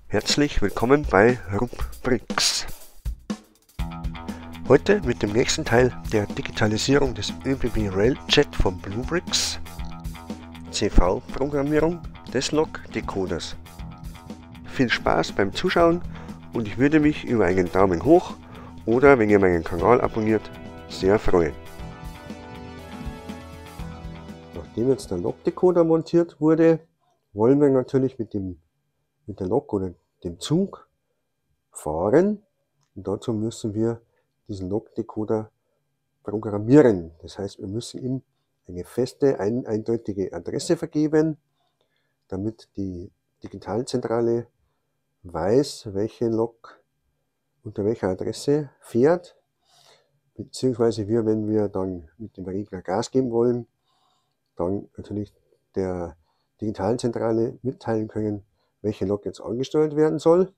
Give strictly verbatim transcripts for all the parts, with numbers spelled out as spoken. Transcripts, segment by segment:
Herzlich willkommen bei Rubbrix. Heute mit dem nächsten Teil der Digitalisierung des ÖBB Railjet von Bluebrix, C V-Programmierung des Log-Decoders. Viel Spaß beim Zuschauen und ich würde mich über einen Daumen hoch oder, wenn ihr meinen Kanal abonniert, sehr freuen. Nachdem jetzt der Log-Decoder montiert wurde, wollen wir natürlich mit dem mit der Lok oder dem Zug fahren und dazu müssen wir diesen Log-Decoder programmieren. Das heißt, wir müssen ihm eine feste, ein, eindeutige Adresse vergeben, damit die Digitalzentrale weiß, welche Lok unter welcher Adresse fährt, beziehungsweise wir, wenn wir dann mit dem Regler Gas geben wollen, dann natürlich der Digitalzentrale mitteilen können, welche Lok jetzt angesteuert werden soll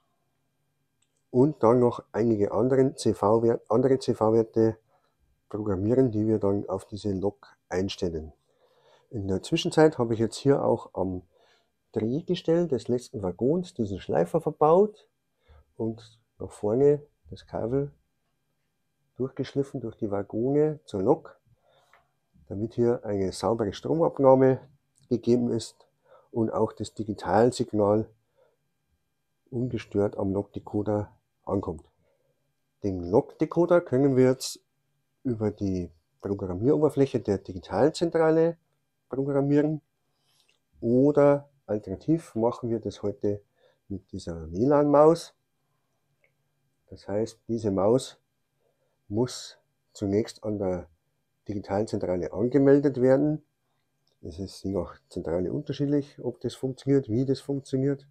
und dann noch einige anderen C V-Wert, andere C V-Werte programmieren, die wir dann auf diese Lok einstellen. In der Zwischenzeit habe ich jetzt hier auch am Drehgestell des letzten Waggons diesen Schleifer verbaut und nach vorne das Kabel durchgeschliffen durch die Waggone zur Lok, damit hier eine saubere Stromabnahme gegeben ist und auch das Digitalsignal ungestört am Log-Decoder ankommt. Den Log-Decoder können wir jetzt über die Programmieroberfläche der Digitalzentrale programmieren oder alternativ machen wir das heute mit dieser W L A N-Maus. Das heißt, diese Maus muss zunächst an der Digitalzentrale angemeldet werden. Es ist je nach Zentrale unterschiedlich, ob das funktioniert, wie das funktioniert.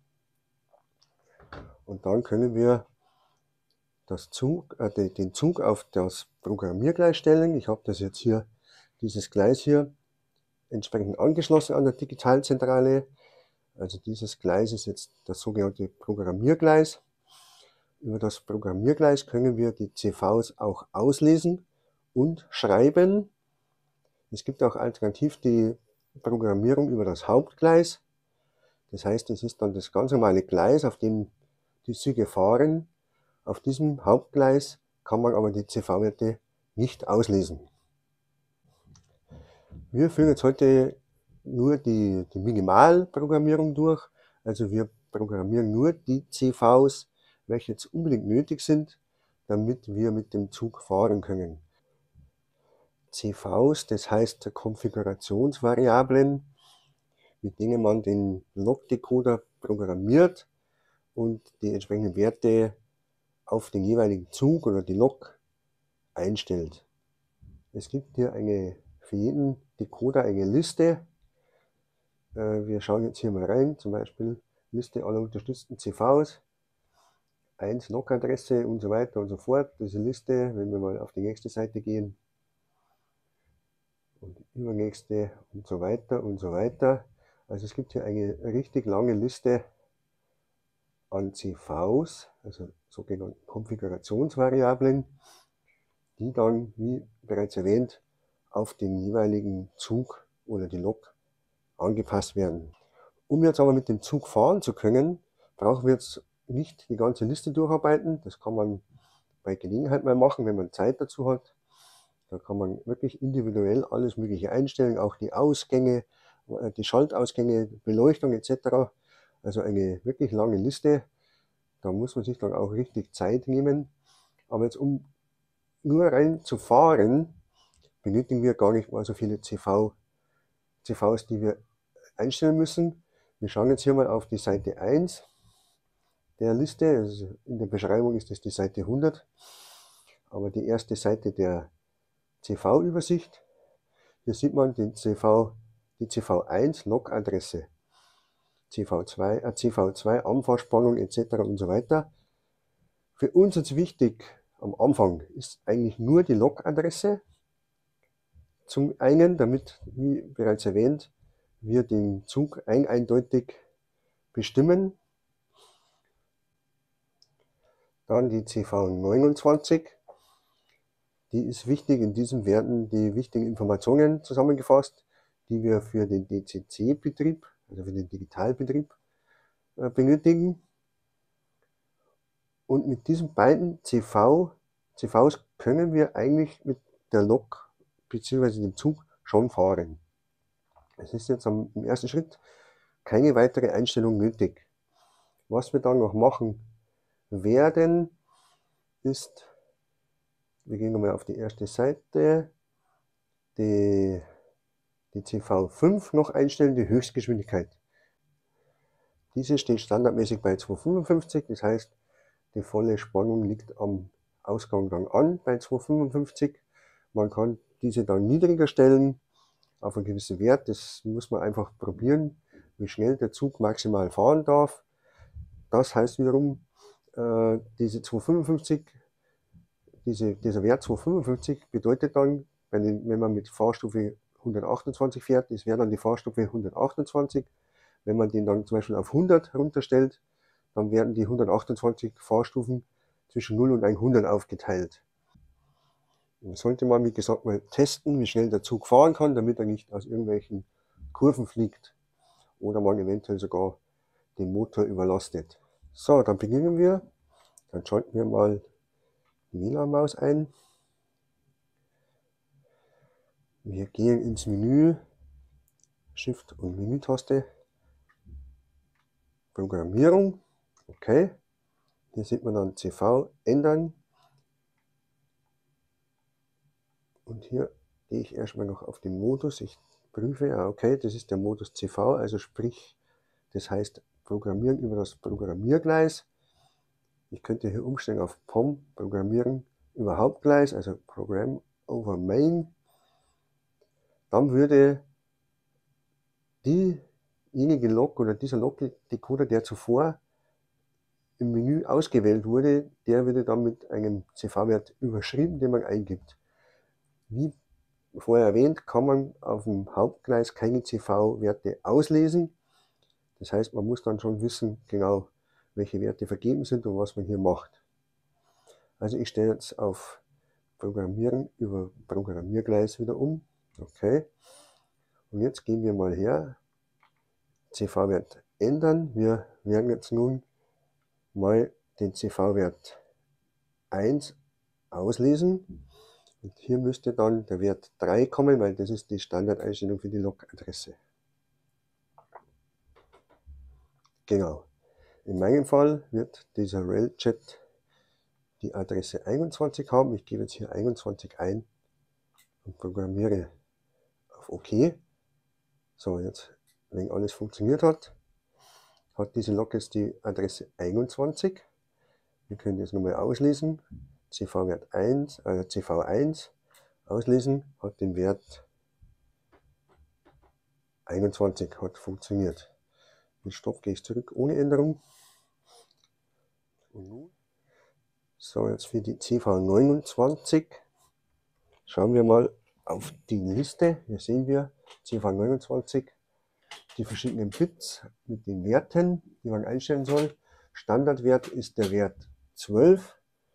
Und dann können wir das Zug, äh, den Zug auf das Programmiergleis stellen. Ich habe das jetzt hier, dieses Gleis hier, entsprechend angeschlossen an der Digitalzentrale. Also dieses Gleis ist jetzt das sogenannte Programmiergleis. Über das Programmiergleis können wir die C Vs auch auslesen und schreiben. Es gibt auch alternativ die Programmierung über das Hauptgleis. Das heißt, es ist dann das ganz normale Gleis, auf dem die Züge fahren. Auf diesem Hauptgleis kann man aber die C V-Werte nicht auslesen. Wir führen jetzt heute nur die, die Minimalprogrammierung durch. Also wir programmieren nur die C Vs, welche jetzt unbedingt nötig sind, damit wir mit dem Zug fahren können. C Vs, das heißt Konfigurationsvariablen, mit denen man den Log-Decoder programmiert und die entsprechenden Werte auf den jeweiligen Zug oder die Lok einstellt. Es gibt hier eine, für jeden Decoder eine Liste. Wir schauen jetzt hier mal rein, zum Beispiel Liste aller unterstützten C Vs, eins Lok-Adresse und so weiter und so fort. Diese Liste, wenn wir mal auf die nächste Seite gehen, und die übernächste und so weiter und so weiter. Also es gibt hier eine richtig lange Liste an C Vs, also sogenannten Konfigurationsvariablen, die dann, wie bereits erwähnt, auf den jeweiligen Zug oder die Lok angepasst werden. Um jetzt aber mit dem Zug fahren zu können, brauchen wir jetzt nicht die ganze Liste durcharbeiten. Das kann man bei Gelegenheit mal machen, wenn man Zeit dazu hat. Da kann man wirklich individuell alles Mögliche einstellen, auch die Ausgänge, die Schaltausgänge, Beleuchtung et cetera. Also eine wirklich lange Liste. Da muss man sich dann auch richtig Zeit nehmen. Aber jetzt um nur rein zu fahren, benötigen wir gar nicht mal so viele C V, C Vs, die wir einstellen müssen. Wir schauen jetzt hier mal auf die Seite eins der Liste. Also in der Beschreibung ist das die Seite hundert. Aber die erste Seite der C V-Übersicht. Hier sieht man den C V, die C V eins Lok-Adresse, C V zwei, äh, C V zwei Anfahrspannung et cetera und so weiter. Für uns ist wichtig am Anfang ist eigentlich nur die Lok-Adresse. Zum einen, damit, wie bereits erwähnt, wir den Zug ein eindeutig bestimmen. Dann die C V neunundzwanzig. Die ist wichtig, in diesen Werten die wichtigen Informationen zusammengefasst, die wir für den D C C-Betrieb, also für den Digitalbetrieb, äh, benötigen. Und mit diesen beiden C V, C Vs können wir eigentlich mit der Lok bzw. dem Zug schon fahren. Es ist jetzt am, im ersten Schritt keine weitere Einstellung nötig. Was wir dann noch machen werden, ist, wir gehen nochmal auf die erste Seite, die, die C V fünf noch einstellen, die Höchstgeschwindigkeit. Diese steht standardmäßig bei zweihundertfünfundfünfzig, das heißt, die volle Spannung liegt am Ausgang dann an bei zweihundertfünfundfünfzig. Man kann diese dann niedriger stellen auf einen gewissen Wert. Das muss man einfach probieren, wie schnell der Zug maximal fahren darf. Das heißt wiederum, äh, diese zweihundertfünfundfünfzig, diese, dieser Wert zweihundertfünfundfünfzig bedeutet dann, wenn, wenn man mit Fahrstufe hundertachtundzwanzig fährt, das wäre dann die Fahrstufe hundertachtundzwanzig. Wenn man den dann zum Beispiel auf hundert runterstellt, dann werden die hundertachtundzwanzig Fahrstufen zwischen null und hundert aufgeteilt. Und das sollte man, wie gesagt, mal testen, wie schnell der Zug fahren kann, damit er nicht aus irgendwelchen Kurven fliegt oder man eventuell sogar den Motor überlastet. So, dann beginnen wir. Dann schalten wir mal die W L A N-Maus ein. Wir gehen ins Menü, Shift und Menütaste, Programmierung, okay. Hier sieht man dann C V ändern. Und hier gehe ich erstmal noch auf den Modus. Ich prüfe, ja, okay, das ist der Modus C V, also sprich, das heißt Programmieren über das Programmiergleis. Ich könnte hier umstellen auf P O M, Programmieren über Hauptgleis, also Program over Main. Dann würde diejenige Lok oder dieser Lok-Decoder, der zuvor im Menü ausgewählt wurde, der würde dann mit einem C V-Wert überschrieben, den man eingibt. Wie vorher erwähnt, kann man auf dem Hauptgleis keine C V-Werte auslesen. Das heißt, man muss dann schon wissen, genau welche Werte vergeben sind und was man hier macht. Also ich stelle jetzt auf Programmieren über Programmiergleis wieder um. Okay. Und jetzt gehen wir mal her, C V-Wert ändern. Wir werden jetzt nun mal den C V-Wert eins auslesen. Und hier müsste dann der Wert drei kommen, weil das ist die Standardeinstellung für die Lok-Adresse. Genau. In meinem Fall wird dieser Railjet die Adresse einundzwanzig haben. Ich gebe jetzt hier einundzwanzig ein und programmiere auf OK. So, jetzt, wenn alles funktioniert hat, hat diese Lok jetzt die Adresse einundzwanzig. Wir können das nochmal auslesen. C V-Wert eins, also C V eins auslesen, hat den Wert einundzwanzig, hat funktioniert. Mit Stopp gehe ich zurück ohne Änderung. Und nun, so, jetzt für die C V neunundzwanzig schauen wir mal auf die Liste. Hier sehen wir C V neunundzwanzig, die verschiedenen Bits mit den Werten, die man einstellen soll. Standardwert ist der Wert zwölf.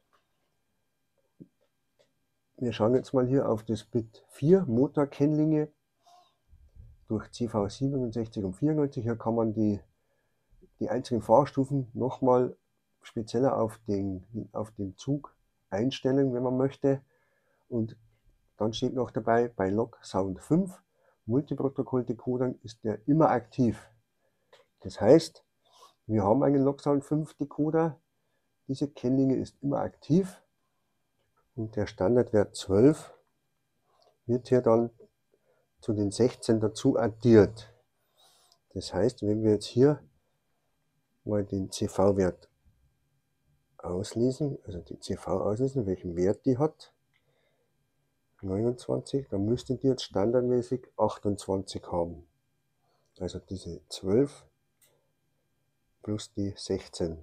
Wir schauen jetzt mal hier auf das Bit vier, Motorkennlinie, durch C V siebenundsechzig und vierundneunzig. Hier kann man die, die einzelnen Fahrstufen nochmal spezieller auf den, auf den Zug einstellen, wenn man möchte. Und dann steht noch dabei, bei Lok Sound fünf, Multiprotokoll-Decodern, ist der immer aktiv. Das heißt, wir haben einen Lok Sound fünf Decoder, diese Kennlinie ist immer aktiv. Und der Standardwert zwölf wird hier dann zu den sechzehn dazu addiert. Das heißt, wenn wir jetzt hier mal den C V-Wert auslesen, also die C V auslesen, welchen Wert die hat, neunundzwanzig, dann müsste die jetzt standardmäßig achtundzwanzig haben. Also diese zwölf plus die sechzehn.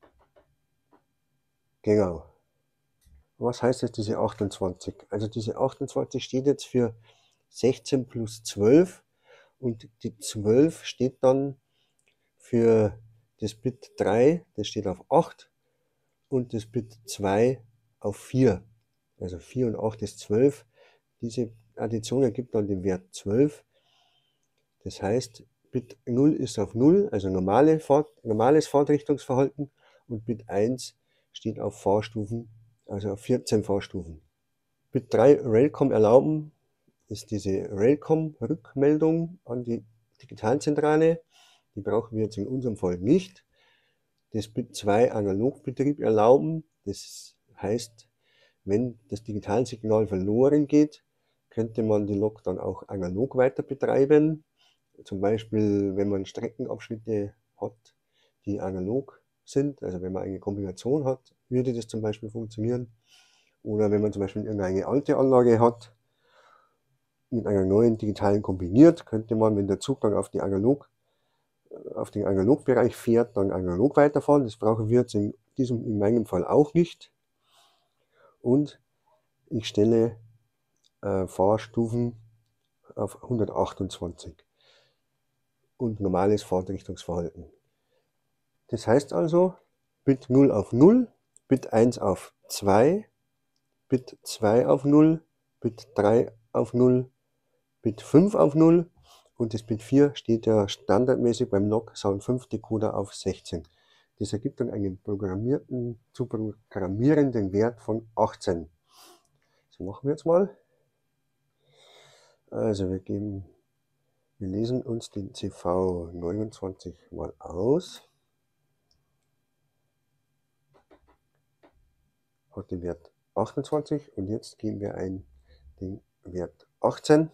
Genau. Was heißt jetzt diese achtundzwanzig? Also diese achtundzwanzig steht jetzt für sechzehn plus zwölf und die zwölf steht dann für das Bit drei, das steht auf acht und das Bit zwei auf vier. Also vier und acht ist zwölf. Diese Addition ergibt dann den Wert zwölf. Das heißt, Bit null ist auf null, also normale Fahrt, normales Fahrtrichtungsverhalten, und Bit eins steht auf Fahrstufen, also auf vierzehn Fahrstufen. Bit drei Railcom erlauben ist diese Railcom-Rückmeldung an die Digitalzentrale. Die brauchen wir jetzt in unserem Fall nicht. Das Bit zwei Analogbetrieb erlauben, das heißt, wenn das Digitalsignal verloren geht, könnte man die Lok dann auch analog weiter betreiben. Zum Beispiel, wenn man Streckenabschnitte hat, die analog sind, also wenn man eine Kombination hat, würde das zum Beispiel funktionieren. Oder wenn man zum Beispiel irgendeine alte Anlage hat, mit einer neuen digitalen kombiniert, könnte man, wenn der Zug dann auf, die analog, auf den Analogbereich fährt, dann analog weiterfahren. Das brauchen wir jetzt in, diesem, in meinem Fall auch nicht. Und ich stelle äh, Fahrstufen auf hundertachtundzwanzig und normales Fahrtrichtungsverhalten. Das heißt also, Bit null auf null, Bit eins auf zwei, Bit zwei auf null, Bit drei auf null, Bit fünf auf null und das Bit vier steht ja standardmäßig beim Log Sound fünf Decoder auf sechzehn. Das ergibt dann einen programmierten, zu programmierenden Wert von achtzehn. So machen wir jetzt mal. Also wir geben, wir lesen uns den C V neunundzwanzig mal aus. Hat den Wert achtundzwanzig und jetzt geben wir ein den Wert achtzehn.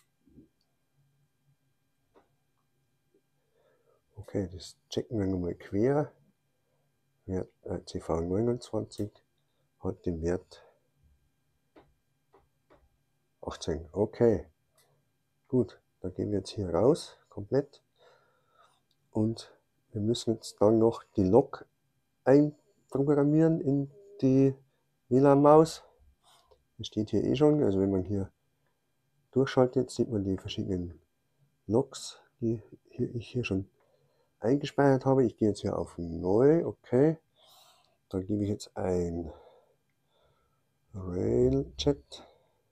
Okay, das checken wir nochmal quer. Wert, äh, C V neunundzwanzig hat den Wert achtzehn. Okay, gut, dann gehen wir jetzt hier raus, komplett. Und wir müssen jetzt dann noch die Lok einprogrammieren in die W L A N-Maus. Das steht hier eh schon, also wenn man hier durchschaltet, sieht man die verschiedenen Loks, die hier, ich hier schon eingespeichert habe. Ich gehe jetzt hier auf Neu, okay. Dann gebe ich jetzt ein Railchat.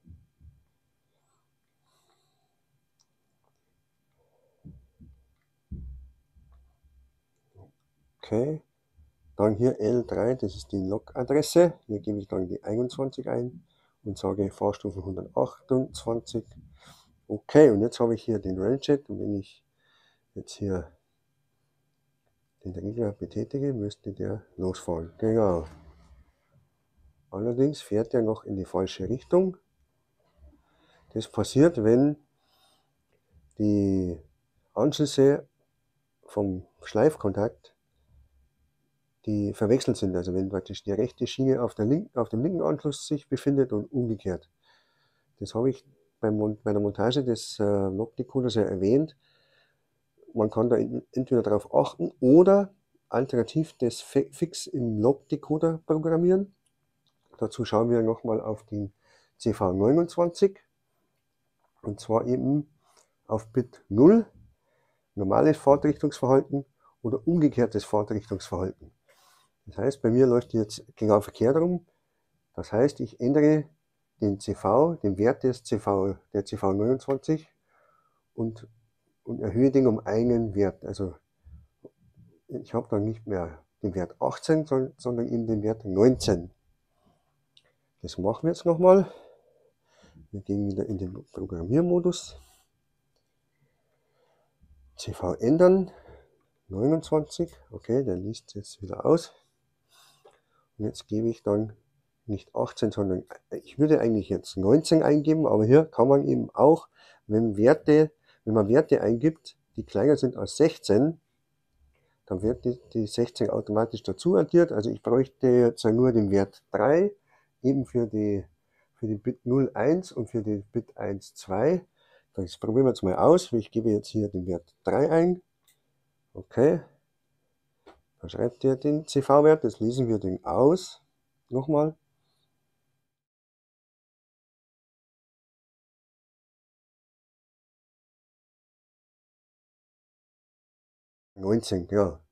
Okay. Dann hier L drei, das ist die Log-Adresse. Hier gebe ich dann die einundzwanzig ein und sage Fahrstufe hundertachtundzwanzig. Okay, und jetzt habe ich hier den Railchat und wenn ich jetzt hier den Regler betätige, müsste der losfahren. Genau. Allerdings fährt er noch in die falsche Richtung. Das passiert, wenn die Anschlüsse vom Schleifkontakt die verwechselt sind. Also wenn praktisch die rechte Schiene auf, der linken, auf dem linken Anschluss sich befindet und umgekehrt. Das habe ich beim, bei der Montage des äh, Log-Decoders ja erwähnt. Man kann da entweder darauf achten oder alternativ das fix im Log-Decoder programmieren. Dazu schauen wir nochmal auf den C V neunundzwanzig und zwar eben auf Bit null, normales Fahrtrichtungsverhalten oder umgekehrtes Fahrtrichtungsverhalten. Das heißt, bei mir läuft jetzt genau verkehrt rum. Das heißt, ich ändere den C V, den Wert des C V, der C V neunundzwanzig und, und erhöhe den um einen Wert. Also ich habe dann nicht mehr den Wert achtzehn, sondern eben den Wert neunzehn. Das machen wir jetzt nochmal. Wir gehen wieder in den Programmiermodus. C V ändern, neunundzwanzig. Okay, der liest jetzt wieder aus. Und jetzt gebe ich dann nicht achtzehn, sondern ich würde eigentlich jetzt neunzehn eingeben, aber hier kann man eben auch, wenn Werte, wenn man Werte eingibt, die kleiner sind als sechzehn, dann wird die, die sechzehn automatisch dazu addiert. Also ich bräuchte jetzt nur den Wert drei, eben für die, für die Bit null eins und für die Bit eins zwei. Das probieren wir jetzt mal aus. Ich gebe jetzt hier den Wert drei ein. Okay. Da schreibt er den C V-Wert, das lesen wir den aus. Nochmal. neunzehn, ja.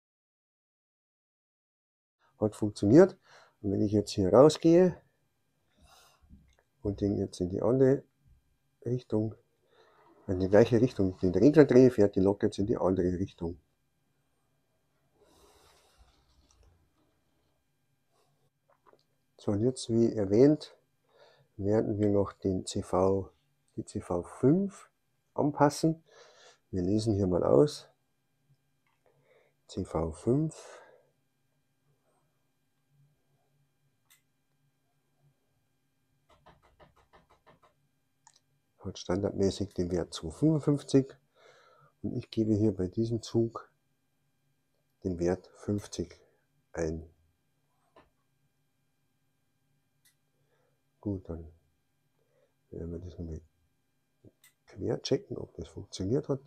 Hat funktioniert. Und wenn ich jetzt hier rausgehe und den jetzt in die andere Richtung, in die gleiche Richtung den Regler drehe, fährt die Lok jetzt in die andere Richtung. So, und jetzt, wie erwähnt, werden wir noch den C V, die C V fünf anpassen. Wir lesen hier mal aus. C V fünf. Hat standardmäßig den Wert zweihundertfünfundfünfzig und ich gebe hier bei diesem Zug den Wert fünfzig ein. Gut, dann werden wir das nochmal quer checken, ob das funktioniert hat.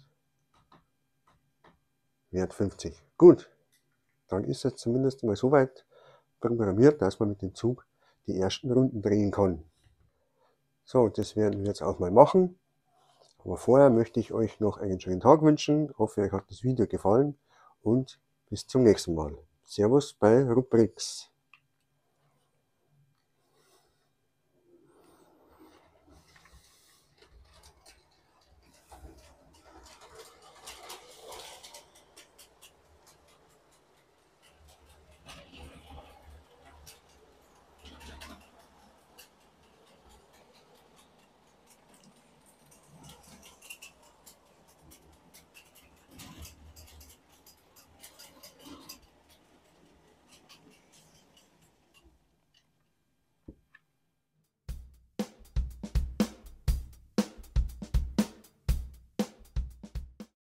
Wert fünfzig. Gut, dann ist es zumindest mal so weit programmiert, dass man mit dem Zug die ersten Runden drehen kann. So, das werden wir jetzt auch mal machen. Aber vorher möchte ich euch noch einen schönen Tag wünschen. Ich hoffe, euch hat das Video gefallen und bis zum nächsten Mal. Servus bei Rubrix.